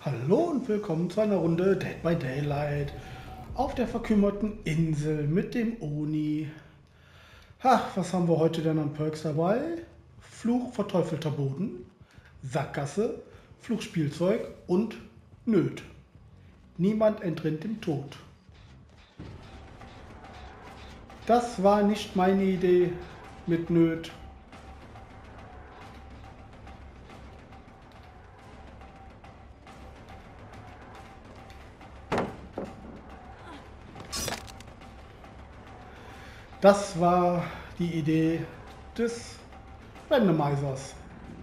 Hallo und willkommen zu einer Runde Dead by Daylight auf der verkümmerten Insel mit dem Oni. Was haben wir heute denn an Perks dabei? Fluch verteufelter Boden, Sackgasse, Fluchspielzeug und Nöt. Niemand entrinnt dem Tod. Das war nicht meine Idee mit Nöt. Das war die Idee des Randomizers.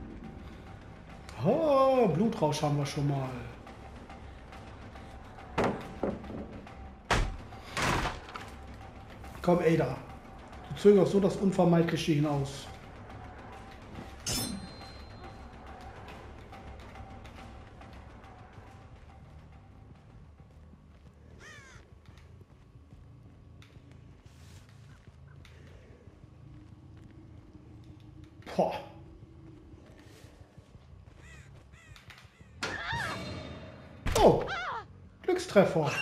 Oh, Blutrausch haben wir schon mal. Komm, Ada. Du zögerst so das Unvermeidliche hinaus. Boah. Oh, Glückstreffer.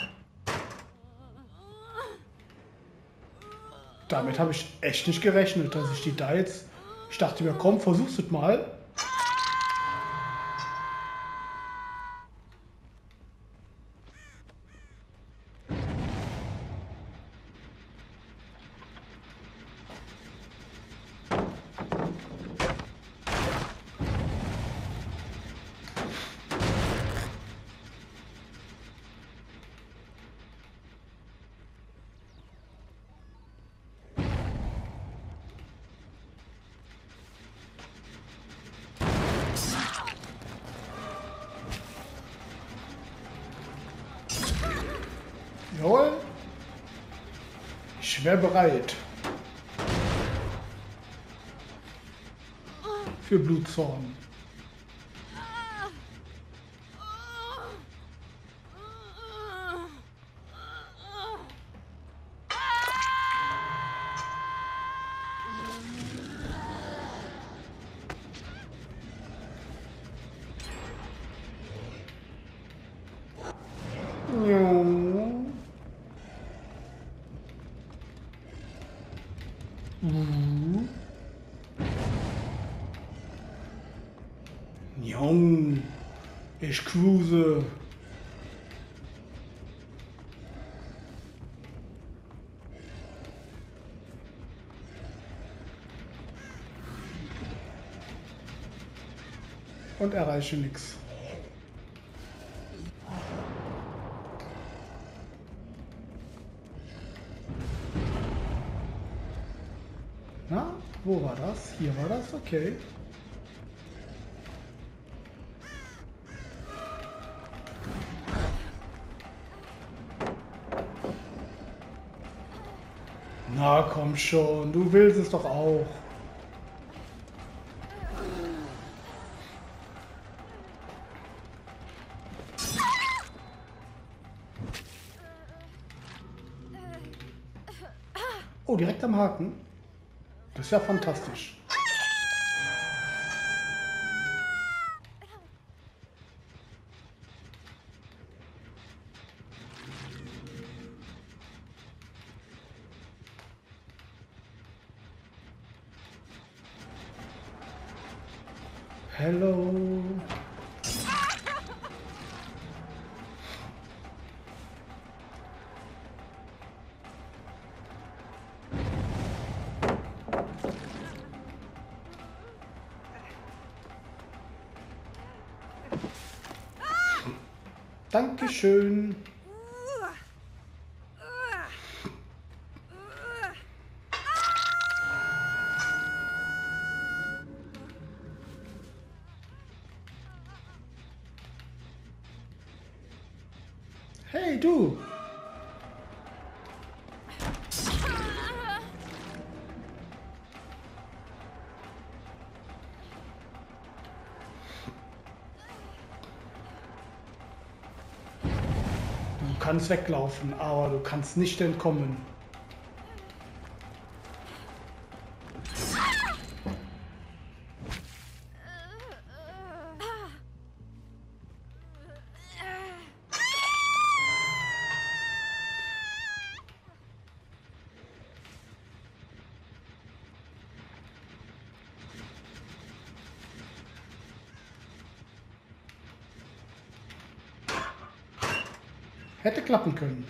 Damit habe ich echt nicht gerechnet, dass ich die da jetzt... Ich dachte mir, komm, versuch's es mal. Jawohl. Ich wäre bereit. Für Blutzorn. Jung, ich cruise. Und erreiche nichts. Na, wo war das? Hier war das, okay. Na komm schon, du willst es doch auch. Oh, direkt am Haken. Das ist ja fantastisch. Hello. Dankeschön. Hey, du. Du kannst weglaufen, aber du kannst nicht entkommen. Hätte klappen können.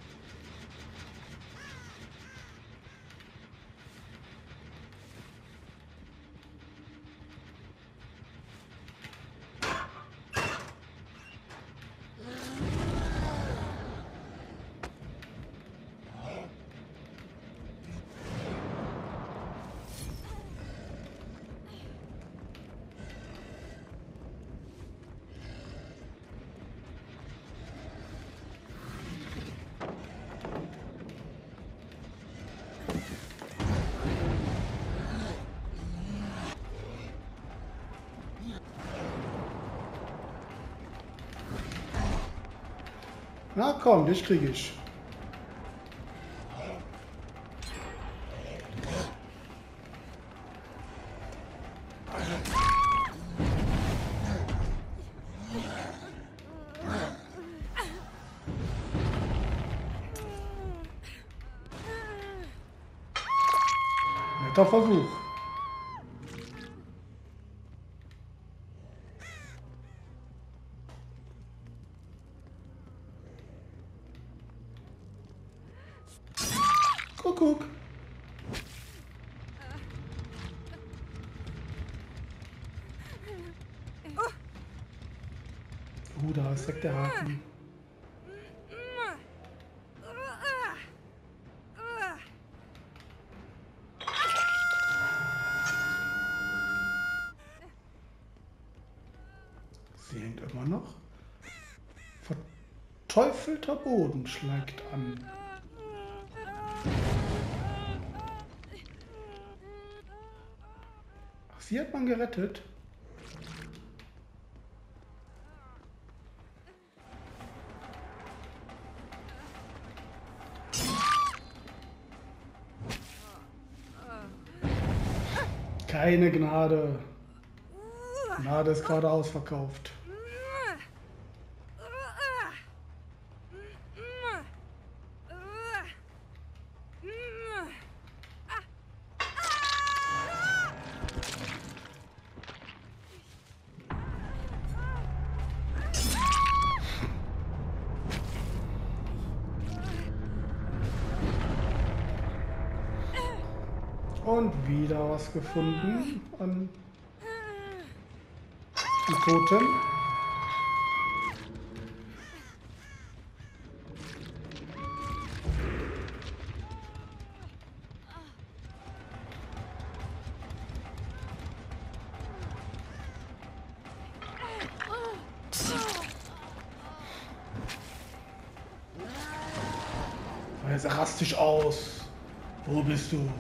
Na komm, dich kriege ich. Netter Versuch. Kuckuck. Da ist weg der Haken. Sie hängt immer noch. Verteufelter Boden schlägt an. Ach, sie hat man gerettet. Keine Gnade. Gnade ist gerade ausverkauft. Und wieder was gefunden an den Toten. Jetzt rast dich aus. Wo bist du?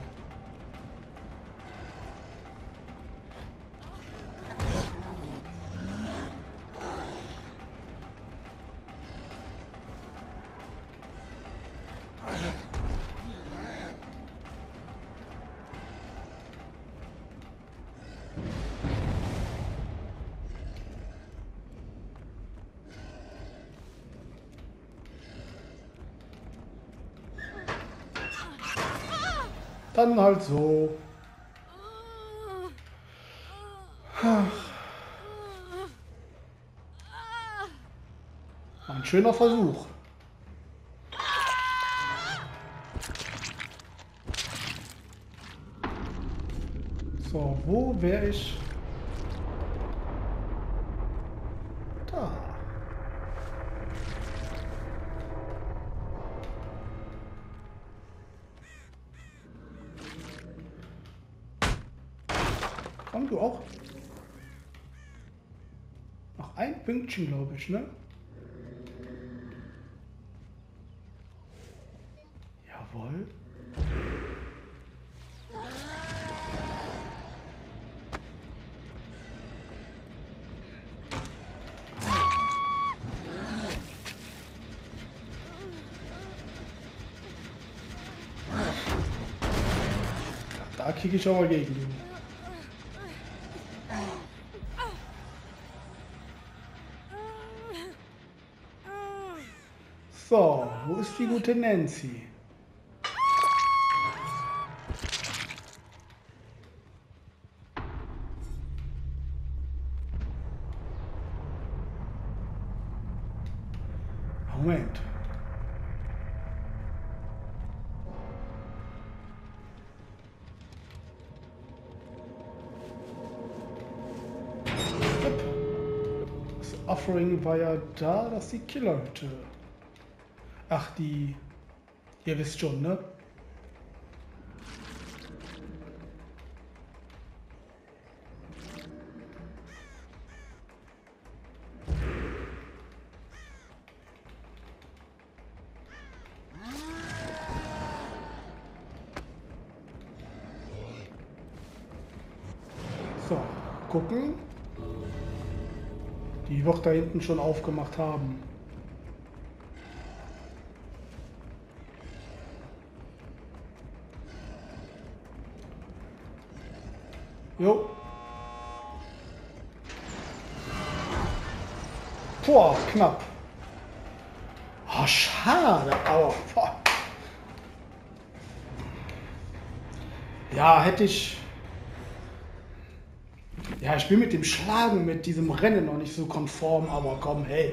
Dann halt so. Ein schöner Versuch. So, wo wäre ich? Da. Komm, du auch. Noch ein Pünktchen, glaube ich, ne? Jawohl. Da kriege ich aber gegen ihn. So, wo ist die gute Nancy? Moment. Offering war ja da, dass die Killerhütte. Ach, die... Ihr wisst schon, ne? So, gucken. Die wird da hinten schon aufgemacht haben. Jo. Boah, knapp. Oh, schade, aber... Boah. Ja, hätte ich... Ja, ich bin mit dem Schlagen, mit diesem Rennen noch nicht so konform, aber komm, hey.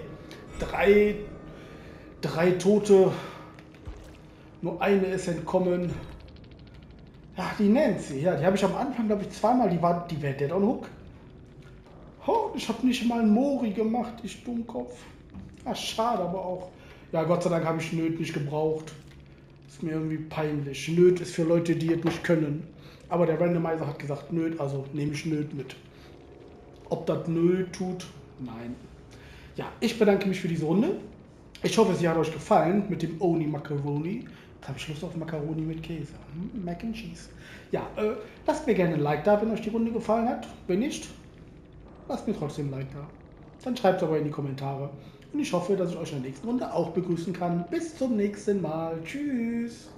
Drei Tote. Nur eine ist entkommen. Ach, die Nancy, ja, die habe ich am Anfang, glaube ich, zweimal, die wäre dead on hook. Oh, ich habe nicht mal einen Mori gemacht, ich Dummkopf. Ach, schade, aber auch. Ja, Gott sei Dank habe ich Nöt nicht gebraucht. Ist mir irgendwie peinlich. Nöt ist für Leute, die es nicht können. Aber der Randomizer hat gesagt Nöt, also nehme ich Nöt mit. Ob das Nöt tut? Nein. Ja, ich bedanke mich für diese Runde. Ich hoffe, sie hat euch gefallen mit dem Oni Macaroni. Jetzt habe ich Lust auf Macaroni mit Käse. Mac and Cheese. Ja, lasst mir gerne ein Like da, wenn euch die Runde gefallen hat. Wenn nicht, lasst mir trotzdem ein Like da. Dann schreibt es aber in die Kommentare. Und ich hoffe, dass ich euch in der nächsten Runde auch begrüßen kann. Bis zum nächsten Mal. Tschüss.